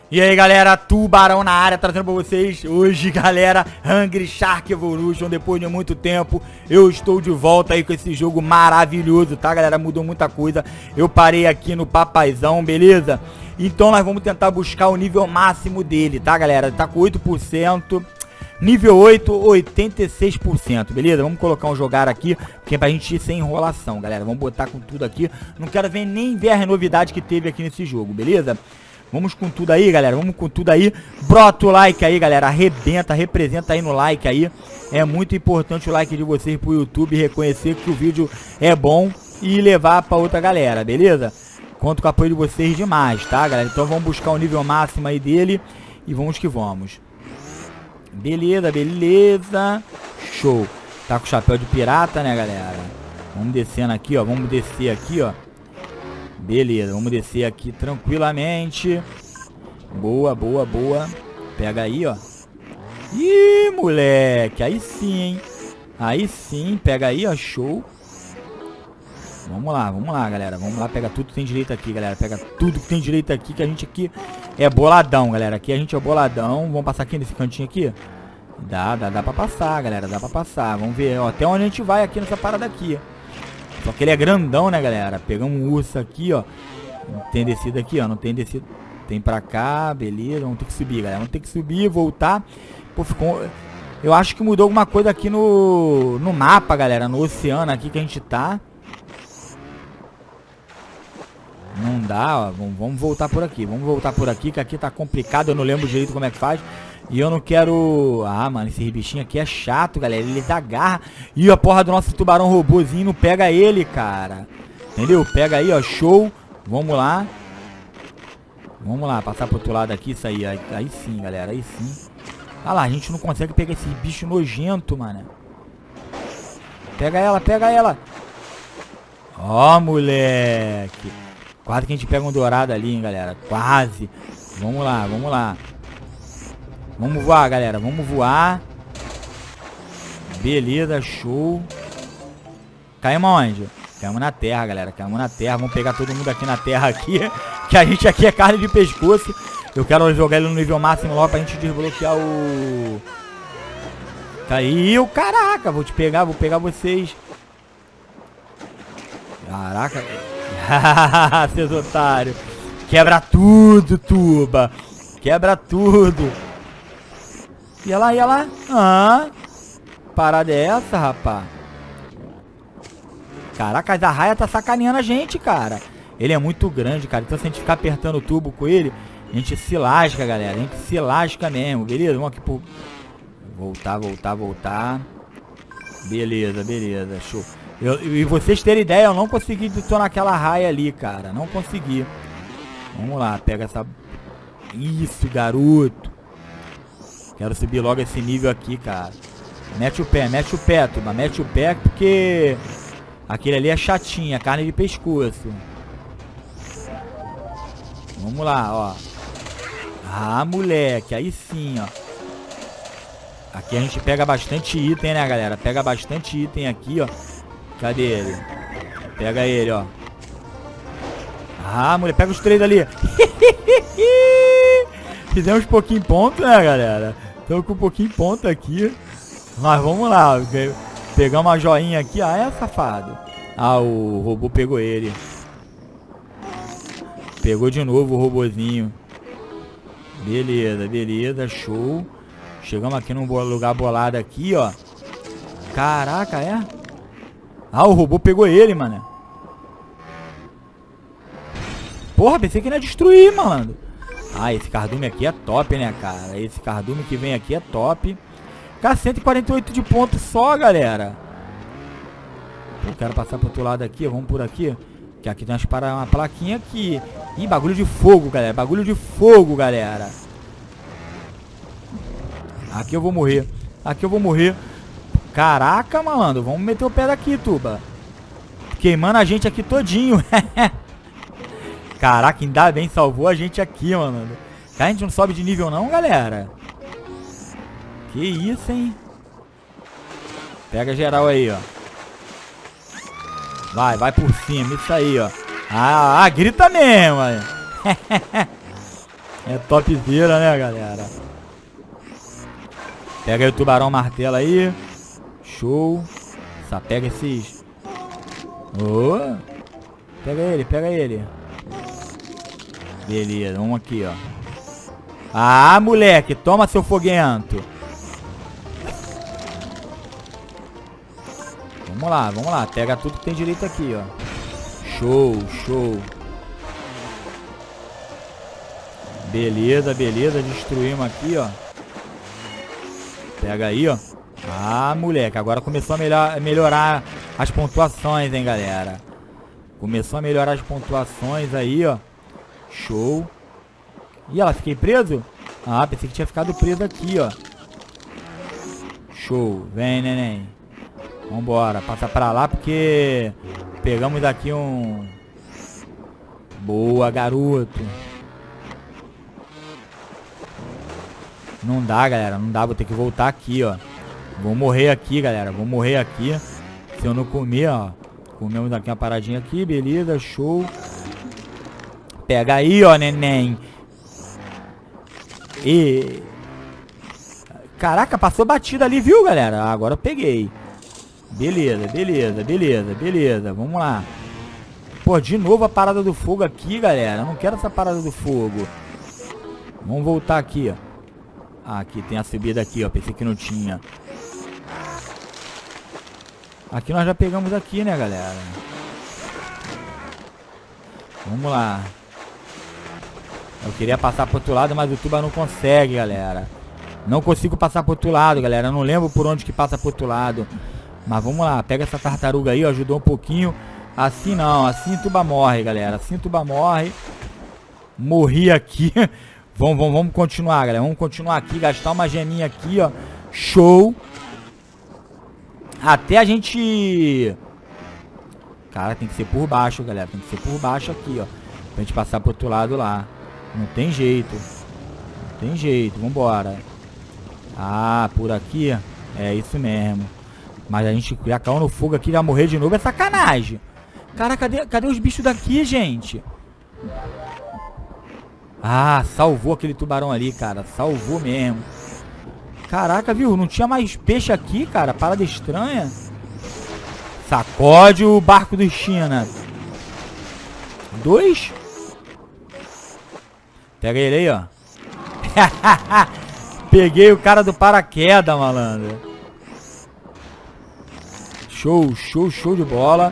E aí galera, Tubarão na área, trazendo pra vocês hoje, galera, Hungry Shark Evolution. Depois de muito tempo, eu estou de volta aí com esse jogo maravilhoso, tá galera? Mudou muita coisa, eu parei aqui no papaizão, beleza? Então nós vamos tentar buscar o nível máximo dele, tá galera? Tá com 8%, nível 8, 86%, beleza? Vamos colocar um jogar aqui, porque é pra gente ir sem enrolação, galera. Vamos botar com tudo aqui, não quero nem ver a novidade que teve aqui nesse jogo, beleza? Vamos com tudo aí, galera, vamos com tudo aí. Brota o like aí, galera, arrebenta, representa aí no like aí. É muito importante o like de vocês pro YouTube reconhecer que o vídeo é bom e levar pra outra galera, beleza? Conto com o apoio de vocês demais, tá, galera? Então vamos buscar o nível máximo aí dele e vamos que vamos. Beleza, beleza. Show. Tá com chapéu de pirata, né, galera? Vamos descendo aqui, ó, vamos descer aqui, ó. Beleza, vamos descer aqui tranquilamente. Boa, boa, boa. Pega aí, ó. Ih, moleque, aí sim, hein? Aí sim, pega aí, ó, show. Vamos lá, galera. Vamos lá, pega tudo que tem direito aqui, galera. Pega tudo que tem direito aqui, que a gente aqui é boladão, galera. Aqui a gente é boladão. Vamos passar aqui nesse cantinho aqui? Dá pra passar, galera. Dá pra passar. Vamos ver, ó, até onde a gente vai aqui nessa parada aqui. Só que ele é grandão, né, galera? Pegamos um urso aqui, ó. Não tem descida aqui, ó. Não tem descida. Tem pra cá, beleza. Vamos ter que subir, galera. Vamos ter que subir, voltar. Pô, ficou... Eu acho que mudou alguma coisa aqui no mapa, galera. No oceano aqui que a gente tá. Não dá, ó. Vamos voltar por aqui. Vamos voltar por aqui, que aqui tá complicado. Eu não lembro direito como é que faz. E eu não quero... Ah, mano, esse bichinho aqui é chato, galera. Ele agarra. E a porra do nosso tubarão robôzinho não pega ele, cara. Entendeu? Pega aí, ó. Show. Vamos lá. Vamos lá. Passar pro outro lado aqui. Isso aí. Aí sim, galera. Aí sim. Ah lá, a gente não consegue pegar esse bicho nojento, mano. Pega ela, pega ela. Ó, moleque. Quase que a gente pega um dourado ali, hein, galera. Quase. Vamos lá, vamos lá. Vamos voar, galera. Vamos voar. Beleza, show. Caímos onde? Caímos na terra, galera. Caímos na terra. Vamos pegar todo mundo aqui na terra aqui. Que a gente aqui é carne de pescoço. Eu quero jogar ele no nível máximo logo pra gente desbloquear o... Caiu, caraca. Vou te pegar, vou pegar vocês. Caraca. Seus otários. Quebra tudo, tuba. Quebra tudo. Ia lá, ia lá. Ah, parada é essa, rapá? Caraca, a raia tá sacaneando a gente, cara. Ele é muito grande, cara. Então se a gente ficar apertando o tubo com ele, a gente se lasca, galera. A gente se lasca mesmo, beleza? Vamos aqui pro... Voltar, voltar, voltar. Beleza, beleza, show. E vocês terem ideia, eu não consegui detonar aquela raia ali, cara. Não consegui. Vamos lá, pega essa... Isso, garoto. Quero subir logo esse nível aqui, cara. Mete o pé, turma. Mete o pé, porque... Aquele ali é chatinho, é carne de pescoço. Vamos lá, ó. Ah, moleque, aí sim, ó. Aqui a gente pega bastante item, né, galera? Pega bastante item aqui, ó. Cadê ele? Pega ele, ó. Ah, mulher, pega os três ali. Fizemos pouquinho ponto, né, galera? Estamos com um pouquinho ponto aqui. Mas vamos lá. Pegar uma joinha aqui. Ah, é safado. Ah, o robô pegou ele. Pegou de novo o robozinho. Beleza, beleza. Show. Chegamos aqui num lugar bolado aqui, ó. Caraca, é? Ah, o robô pegou ele, mano. Porra, pensei que ele ia destruir, malandro. Ah, esse cardume aqui é top, né, cara? Esse cardume que vem aqui é top. Cara, 148 de ponto só, galera. Eu quero passar pro outro lado aqui, vamos por aqui. Que aqui tem uma plaquinha aqui. Ih, bagulho de fogo, galera. Bagulho de fogo, galera. Aqui eu vou morrer. Aqui eu vou morrer. Caraca, malandro. Vamos meter o pé daqui, tuba. Queimando a gente aqui todinho. Caraca, ainda bem, salvou a gente aqui, mano. A gente não sobe de nível não, galera. Que isso, hein? Pega geral aí, ó. Vai por cima, isso aí, ó. Ah, grita mesmo, olha. É topzera, né, galera? Pega aí o tubarão martelo aí. Show. Só pega esses... Oh. Pega ele, pega ele. Beleza, vamos aqui, ó. Ah, moleque, toma seu foguento. Vamos lá. Pega tudo que tem direito aqui, ó. Show, show. Beleza, beleza. Destruímos aqui, ó. Pega aí, ó. Ah, moleque, agora começou a melhorar as pontuações, hein, galera. Começou a melhorar as pontuações aí, ó. Show. Ih, ela fiquei preso? Ah, pensei que tinha ficado preso aqui, ó. Show. Vem, neném. Vambora. Passa pra lá porque pegamos aqui um... Boa, garoto. Não dá, galera. Não dá. Vou ter que voltar aqui, ó. Vou morrer aqui, galera. Vou morrer aqui. Se eu não comer, ó. Comemos aqui uma paradinha aqui. Beleza, show. Pega aí, ó, neném. E... Caraca, passou batida ali, viu, galera? Agora eu peguei. Beleza, beleza, beleza, beleza. Vamos lá. Pô, de novo a parada do fogo aqui, galera. Eu não quero essa parada do fogo. Vamos voltar aqui, ó. Ah, aqui tem a subida aqui, ó. Pensei que não tinha. Aqui nós já pegamos aqui, né, galera? Vamos lá. Eu queria passar pro outro lado, mas o tuba não consegue, galera. Não consigo passar pro outro lado, galera. Eu não lembro por onde que passa pro outro lado. Mas vamos lá. Pega essa tartaruga aí, ó. Ajudou um pouquinho. Assim não. Assim o tuba morre, galera. Assim o tuba morre. Morri aqui. Vamos continuar, galera. Vamos continuar aqui. Gastar uma geminha aqui, ó. Show. Até a gente... Cara, tem que ser por baixo, galera. Tem que ser por baixo aqui, ó. Pra gente passar pro outro lado lá. Não tem jeito. Não tem jeito. Vambora. Ah, por aqui. É isso mesmo. Mas a gente já caiu no fogo aqui. Vai morrer de novo. É sacanagem. Cara, cadê os bichos daqui, gente? Ah, salvou aquele tubarão ali, cara. Salvou mesmo. Caraca, viu? Não tinha mais peixe aqui, cara. Parada estranha. Sacode o barco do China. 2. Pega ele aí, ó. Peguei o cara do paraquedas, malandro. Show, show, show de bola.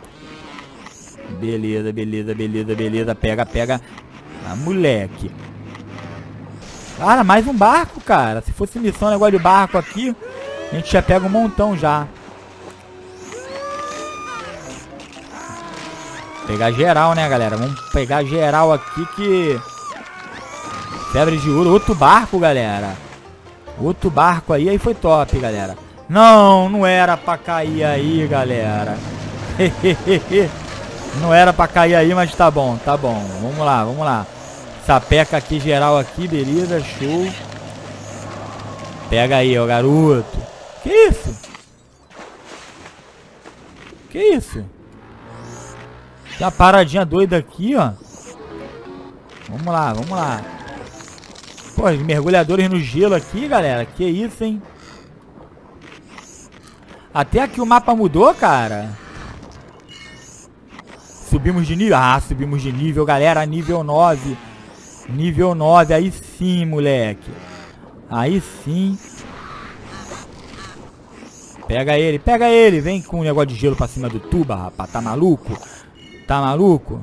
Beleza, beleza, beleza, beleza. Pega, pega. Ah, moleque. Cara, mais um barco, cara. Se fosse missão, negócio de barco aqui, a gente já pega um montão já. Pegar geral, né, galera? Vamos pegar geral aqui que... Febre de ouro. Outro barco, galera. Outro barco aí foi top, galera. Não, não era pra cair aí, galera. Não era pra cair aí, mas tá bom, tá bom. Vamos lá, vamos lá. Sapeca aqui, geral aqui, beleza, show. Pega aí, ó, garoto. Que isso? Que isso? Tem uma paradinha doida aqui, ó. Vamos lá, vamos lá. Pô, os mergulhadores no gelo aqui, galera. Que isso, hein? Até aqui o mapa mudou, cara. Subimos de nível. Ah, subimos de nível, galera. Nível 9. Nível 9. Aí sim, moleque. Aí sim. Pega ele, pega ele. Vem com um negócio de gelo pra cima do tuba, rapaz. Tá maluco? Tá maluco?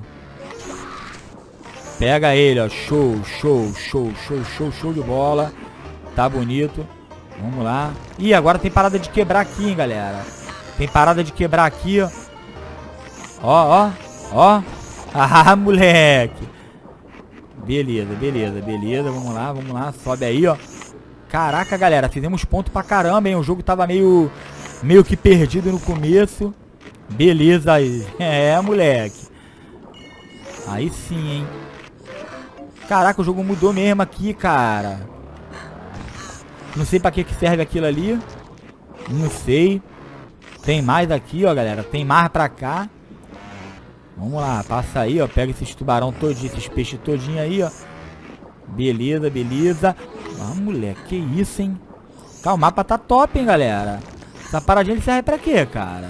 Pega ele, ó. Show, show, show, show, show, show de bola. Tá bonito. Vamos lá. Ih, agora tem parada de quebrar aqui, hein, galera. Tem parada de quebrar aqui, ó. Ó, ó, ó. Ah, moleque. Beleza, beleza, beleza. Vamos lá. Sobe aí, ó. Caraca, galera. Fizemos ponto pra caramba, hein. O jogo tava meio que perdido no começo. Beleza aí. É, moleque. Aí sim, hein. Caraca, o jogo mudou mesmo aqui, cara. Não sei pra que serve aquilo ali. Não sei. Tem mais aqui, ó, galera. Tem mais pra cá. Vamos lá, passa aí, ó. Pega esses tubarão todinho, esses peixes todinho aí, ó. Beleza, beleza. Ah, moleque, que isso, hein? Calma, o mapa tá top, hein, galera. Essa paradinha serve pra quê, cara?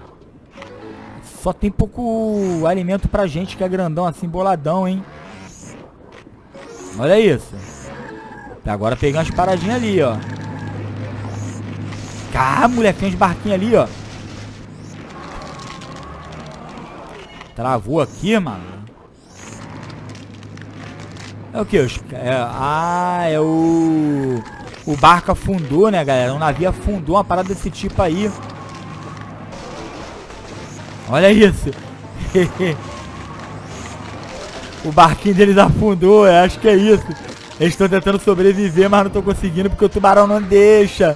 Só tem pouco alimento pra gente que é grandão, assim, boladão, hein? Olha isso. Agora pegar umas paradinhas ali, ó. Cá, moleque, tem uns barquinhos ali, ó. Travou aqui, mano. É o que? É o... O barco afundou, né, galera? Um navio afundou, uma parada desse tipo aí. Olha isso. O barquinho deles afundou, eu acho que é isso. Eles estão tentando sobreviver, mas não estão conseguindo porque o tubarão não deixa.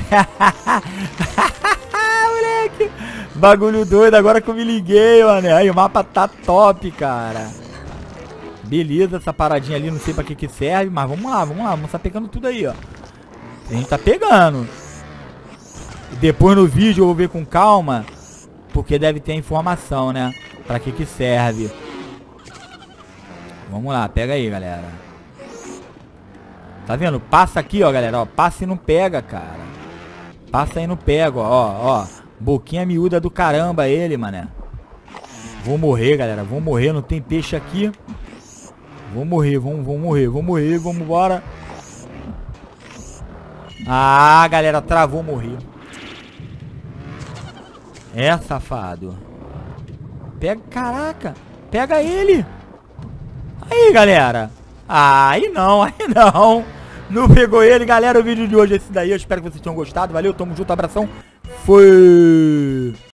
Moleque. Bagulho doido, agora que eu me liguei, mano. Aí o mapa tá top, cara. Beleza, essa paradinha ali, não sei pra que serve, mas vamos lá. Vamos tá pegando tudo aí, ó. A gente tá pegando. Depois no vídeo eu vou ver com calma, porque deve ter a informação, né? Pra que serve. Vamos lá, pega aí, galera. Tá vendo? Passa aqui, ó, galera, ó. Passa e não pega, cara. Passa e não pega, ó. Boquinha miúda do caramba ele, mané. Vou morrer, galera. Vou morrer, não tem peixe aqui. Vou morrer, vamos embora. Ah, galera, travou, morri. É, safado. Pega, caraca. Pega ele. Aí, galera. Aí não. Não pegou ele, galera. O vídeo de hoje é esse daí. Eu espero que vocês tenham gostado. Valeu, tamo junto, abração. Foi.